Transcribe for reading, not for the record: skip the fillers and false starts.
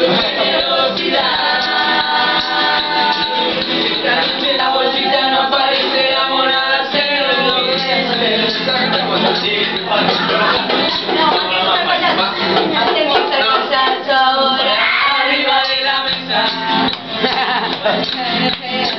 La bolsita no aparece, la monada se hacemos cosas ahora arriba de la mesa.